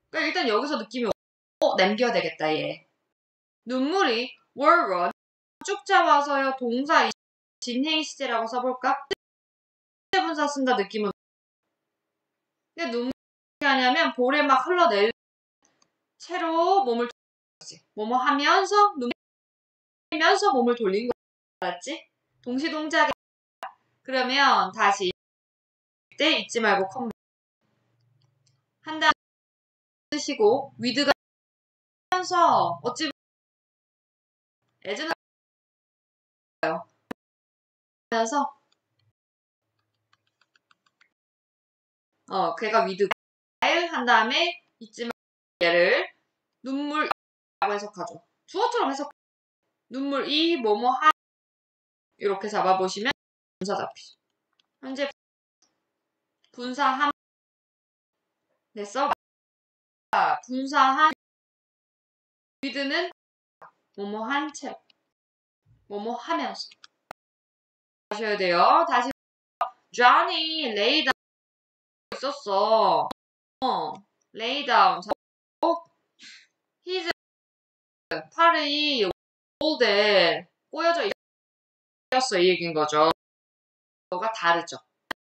그러니까 일단 여기서 느낌이 남겨야 되겠다 얘. 눈물이 were run 쭉 잡아서요 동사 진행 시제라고 써볼까? 분사 쓴다 느낌은. 근데 눈물이 어떻게 하냐면 볼에 막 흘러내릴 채로 몸을 돌리지. 뭐뭐 하면서 눈물이 면서 몸을 돌린 거 알았지? 동시 동작에 그러면 다시 때 잊지 말고 컴 한다 쓰시고 위드가 하면서 어찌 애즈는 하면서 걔가 위드 한 다음에 잊지 말고 얘를 눈물이라고 해석하죠. 주어처럼 해석. 눈물이 뭐뭐 하 이렇게 잡아보시면 분사 잡히죠. 현재 분사함 됐어? 분사함 위드는 뭐뭐 한 채 뭐뭐 하면서 하셔야 돼요. 다시 Johnny lay down 있었어. lay down his 팔이 올데 꼬여져 있었어 이 얘기인 거죠. 가 다르죠.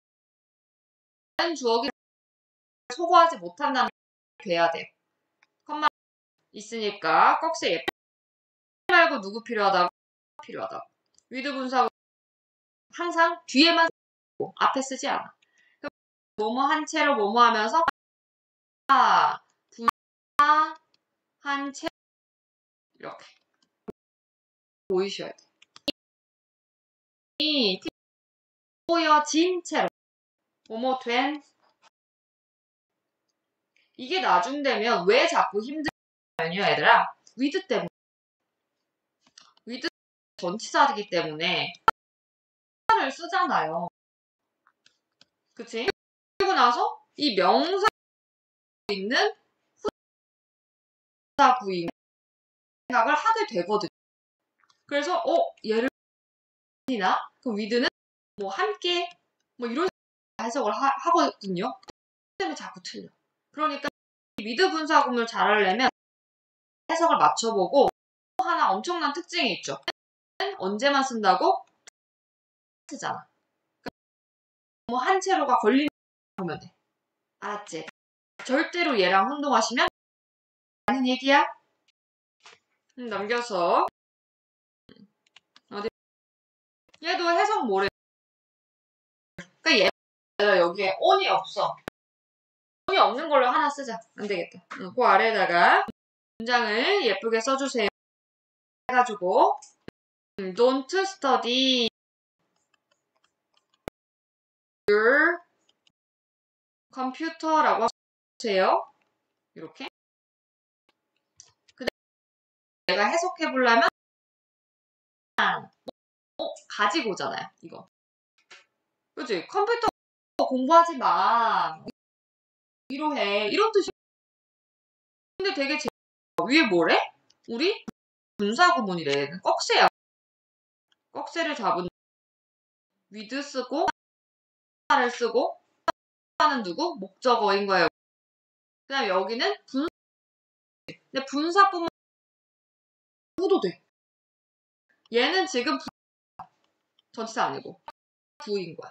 다른 주어기 소거하지 못한다는 게 돼야 돼요. 컴마 있으니까 꺽쇠 예쁘 말고 누구 필요하다고? 위드 분사 항상 뒤에만 쓰고 앞에 쓰지 않아. 뭐뭐 한 채로 뭐뭐 하면서 분사 한 채 이렇게 보이셔야 돼. 이 꼬여진 채로 뭐뭐 된 이게 나중되면 왜 자꾸 힘들냐면요 얘들아 위드 때문에 위드 전치사이기 때문에 를 쓰잖아요. 그치? 그리고 나서 이 명사 있는 후사 구인 생각을 하게 되거든요. 그래서 얘를 이나 그럼 위드는 뭐 함께 뭐 이런 해석을 하거든요. 때문에 자꾸 틀려. 그러니까 위드 분사구문을 잘 하려면 해석을 맞춰보고 하나 엄청난 특징이 있죠. 언제만 쓴다고? 쓰잖아. 뭐 한 채로가 걸리면 보면 돼. 알았지? 절대로 얘랑 혼동하시면 하는 얘기야. 넘겨서 어디 얘도 해석 뭐래? 그러니까 얘 여기에 on이 없어. on이 없는 걸로 하나 쓰자. 안 되겠다. 그 아래에다가 문장을 예쁘게 써주세요. 해가지고 Don't study your computer라고 하세요. 이렇게. 근데 내가 해석해 보려면 가지고 오잖아요. 이거. 그치? 컴퓨터 공부하지 마. 위로해. 이런 뜻이. 근데 되게 위에 뭐래? 우리 분사구문이래. 꺽쇠야. 꺽쇠를 잡은 with 쓰고 를 쓰고 하는 누구? 목적어인 거예요. 그 다음에 여기는 분사. 근데 분사뿐만 누구도 돼. 얘는 지금 전치사 아니고 부인 거야.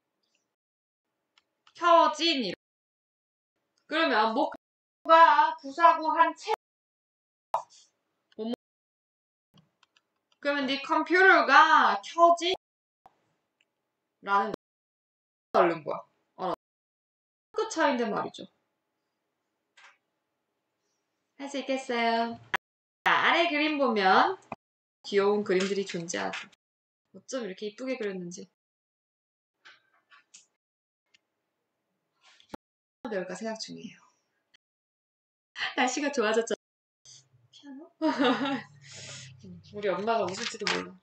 켜진 이런. 그러면 뭐가 부사구 한 채. 그러면 네 컴퓨터가 켜진 라는 거 다른 거야. 끝 차이인데 말이죠. 할 수 있겠어요? 자, 아래 그림 보면 귀여운 그림들이 존재하죠. 어쩜 이렇게 이쁘게 그렸는지. 배울까 생각 중이에요. 날씨가 좋아졌죠. 피아노? 우리 엄마가 웃을지도 몰라.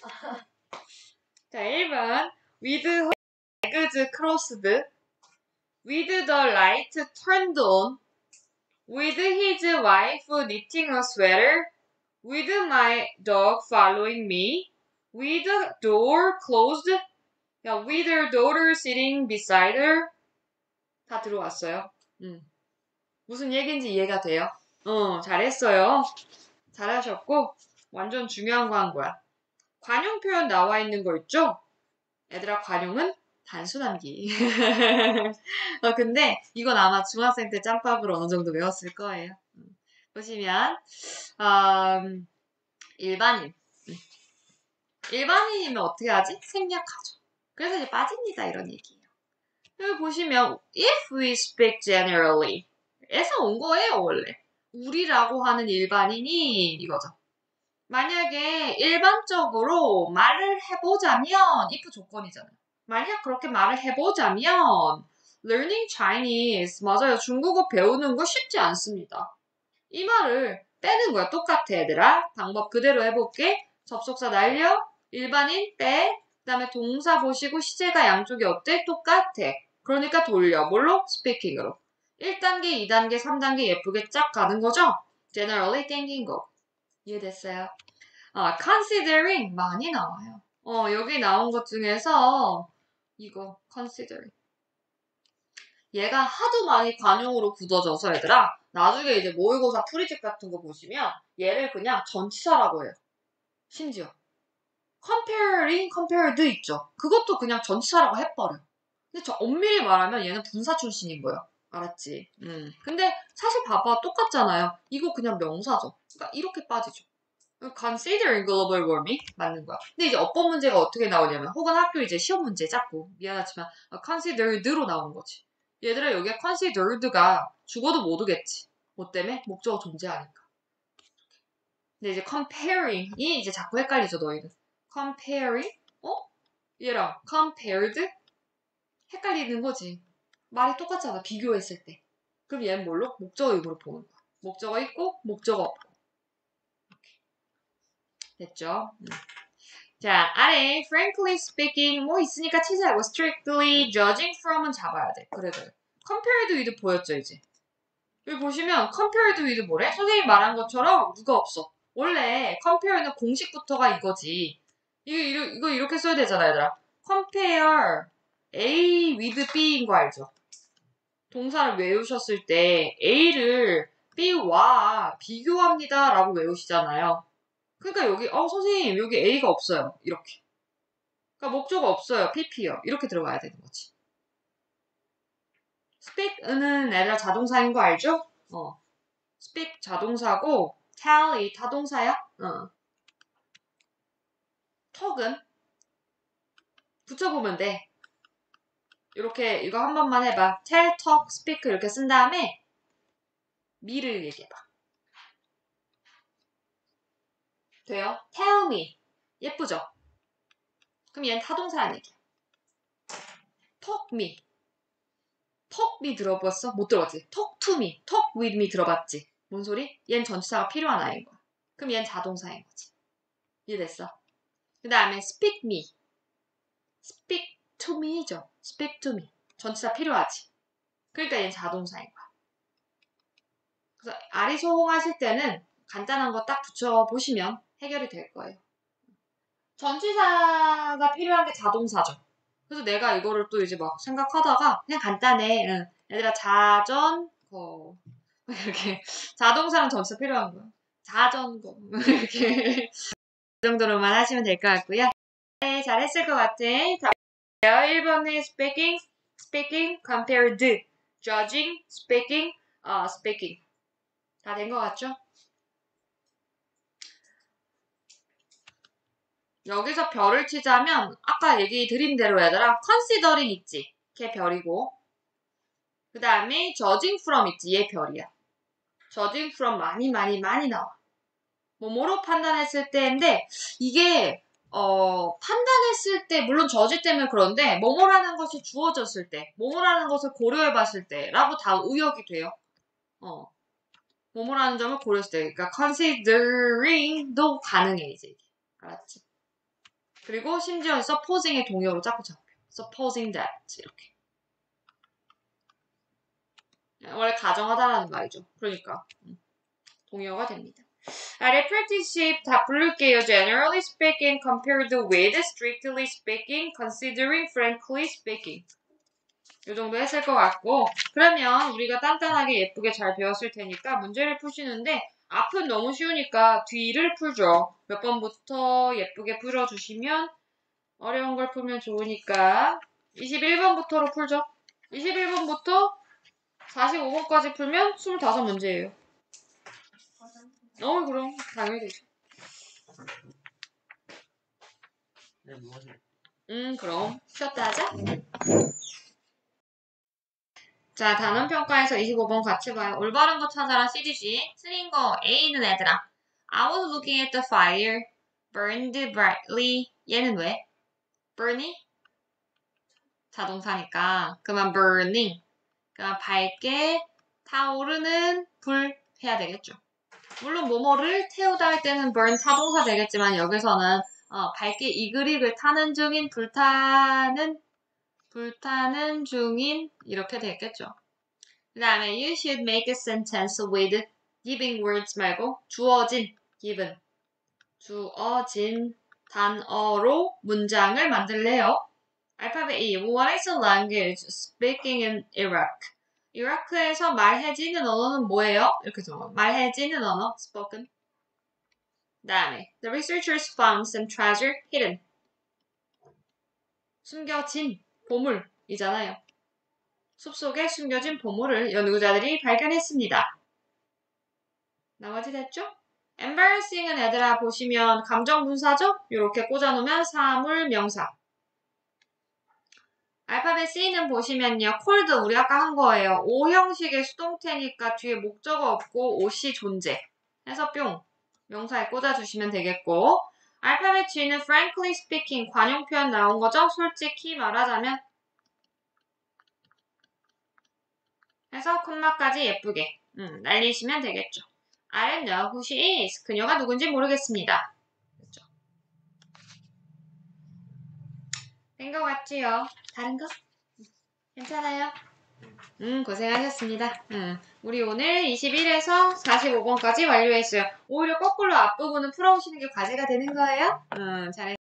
자, 1번 with legs crossed with the light turned on with his wife knitting a sweater with my dog following me with the door closed with her daughter sitting beside her 다 들어왔어요. 무슨 얘기인지 이해가 돼요? 잘했어요. 잘하셨고 완전 중요한 거 한 거야. 관용 표현 나와 있는 거 있죠? 얘들아, 관용은 단순함기. 근데 이건 아마 중학생 때 짬밥으로 어느 정도 외웠을 거예요. 보시면 일반인. 일반인이면 어떻게 하지? 생략하죠. 그래서 이제 빠집니다, 이런 얘기예요. 여기 보시면 if we speak generally 에서 온 거예요, 원래. 우리라고 하는 일반인이 이거죠. 만약에 일반적으로 말을 해보자면 if 조건이잖아요. 만약 그렇게 말을 해보자면 learning Chinese 맞아요. 중국어 배우는 거 쉽지 않습니다. 이 말을 빼는 거야. 똑같아, 얘들아. 방법 그대로 해볼게. 접속사 날려, 일반인 빼, 그 다음에 동사 보시고 시제가 양쪽이 어때? 똑같아. 그러니까 돌려. 뭘로? speaking으로. 1단계, 2단계, 3단계 예쁘게 쫙 가는 거죠? generally 땡긴 거. 이해됐어요? considering 많이 나와요. 여기 나온 것 중에서 이거 considering. 얘가 하도 많이 관용으로 굳어져서 얘들아 나중에 이제 모의고사 풀이집 같은 거 보시면 얘를 그냥 전치사라고 해요. 심지어 comparing, compared 있죠. 그것도 그냥 전치사라고 해버려. 근데 저 엄밀히 말하면 얘는 분사 출신인 거예요. 알았지? 근데 사실 봐봐 똑같잖아요. 이거 그냥 명사죠. 그러니까 이렇게 빠지죠. considering global warming 맞는 거야. 근데 이제 어법 문제가 어떻게 나오냐면 혹은 학교 이제 시험 문제 자꾸 미안하지만 considered로 나오는 거지. 얘들아 여기에 considered가 죽어도 못 오겠지. 뭐 때문에? 목적어 존재하니까. 근데 이제 comparing이 이제 자꾸 헷갈리죠 너희는. comparing? 얘랑 compared? 헷갈리는 거지. 말이 똑같잖아 비교했을 때. 그럼 얘는 뭘로? 목적어 의무로 보는 거야. 목적어 있고 목적어 없고. 됐죠? 자, 아래 frankly speaking 뭐 있으니까 치사하고 strictly judging from은 잡아야 돼. 그래도 compared with 보였죠 이제. 여기 보시면 compared with 뭐래? 선생님이 말한 것처럼 누가 없어. 원래 compare는 공식부터가 이거지. 이거 이렇게 써야 되잖아 얘들아. compare A with B인 거 알죠? 동사를 외우셨을 때 A를 B와 비교합니다 라고 외우시잖아요. 그러니까 여기 선생님 여기 A가 없어요. 이렇게. 그러니까 목적어 없어요. PP요. 이렇게 들어가야 되는 거지. speak는 애들 자동사인 거 알죠? speak 자동사고 tell이 타동사야. talk은 붙여보면 돼. 이렇게 이거 한 번만 해봐. tell, talk, speak 이렇게 쓴 다음에 me를 얘기해봐. 돼요? tell me. 예쁘죠? 그럼 얘는 타동사란 얘기야. talk me. talk me 들어봤어? 못 들어봤지? talk to me, talk with me 들어봤지? 뭔 소리? 얘는 전치사가 필요한 아이인 거야. 그럼 얘는 자동사인 거지. 이해됐어? 그 다음에 speak me. speak to me죠. speak to me. 전치사 필요하지. 그러니까 얘는 자동사인 거야. 그래서 아리소홍하실 때는 간단한 거 딱 붙여보시면 해결이 될 거예요. 전치사가 필요한 게 자동사죠. 그래서 내가 이거를 또 이제 막 생각하다가 그냥 간단해. 얘들아 자전거 이렇게 자동사랑 전치사 필요한 거야. 자전거 이렇게 그 정도로만 하시면 될 것 같고요. 네, 잘했을 것 같아. 1번에 speaking, compared, judging, speaking, speaking 다 된 것 같죠? 여기서 별을 치자면 아까 얘기 드린 대로 얘들아 considering 있지? 걔 별이고 그 다음에 judging from 있지? 얘 별이야. judging from 많이 나와. 뭐로 판단했을 때인데 이게 판단했을 때 물론 저지 때문에 그런데 뭐뭐라는 것이 주어졌을 때 뭐뭐라는 것을 고려해봤을 때라고 다 의역이 돼요. 뭐뭐라는 점을 고려했을 때 그러니까 considering도 가능해 이제. 알았지? 그리고 심지어 supposing의 동의어로 자꾸 잡혀. supposing that 이렇게. 원래 가정하다라는 말이죠. 그러니까 동의어가 됩니다. 아래 practice 다 부를게요. Generally speaking, compared with strictly speaking, considering frankly speaking. 이 정도 했을 것 같고, 그러면 우리가 단단하게 예쁘게 잘 배웠을 테니까 문제를 푸시는데 앞은 너무 쉬우니까 뒤를 풀죠. 몇 번부터 예쁘게 풀어주시면 어려운 걸 풀면 좋으니까 21번부터로 풀죠. 21번부터 45번까지 풀면 25문제예요. 그럼 당연히 되죠. 네, 뭐 하세요? 그럼 쉬었다 하자. 자, 단원평가에서 25번 같이 봐요. 올바른 거 찾아라 CDG. 틀린 거 A는 얘들아. I was looking at the fire. Burned brightly. 얘는 왜? burning? 자동사니까. 그만 burning. 그만 밝게 타오르는 불 해야 되겠죠. 물론 뭐뭐를 태우다 할 때는 burn 타동사 되겠지만 여기서는 밝게 이글이글 타는 중인 불타는 중인 이렇게 되겠죠. 그 다음에 you should make a sentence with giving words 말고 주어진 given 주어진 단어로 문장을 만들래요. 알파벳 E. What is the language speaking in Iraq? 이라크에서 말해지는 언어는 뭐예요? 이렇게 적어. 말해지는 언어 spoken. 그 다음에 the researchers found some treasure hidden. 숨겨진 보물이잖아요. 숲속에 숨겨진 보물을 연구자들이 발견했습니다. 나머지 됐죠? embarrassing은 얘들아 보시면 감정분사죠? 이렇게 꽂아놓으면 사물 명사. 알파벳 C는 보시면요. cold 우리 아까 한 거예요. O 형식의 수동태니까 뒤에 목적어 없고 OC 존재. 해서 뿅 명사에 꽂아주시면 되겠고 알파벳 G는 frankly speaking 관용 표현 나온 거죠? 솔직히 말하자면 해서 콤마까지 예쁘게 날리시면 되겠죠. I don't know who she is. 그녀가 누군지 모르겠습니다. 그렇죠? 된 것 같지요? 다른 거? 괜찮아요? 고생하셨습니다. 우리 오늘 21에서 45번까지 완료했어요. 오히려 거꾸로 앞부분은 풀어오시는 게 과제가 되는 거예요. 잘했어요.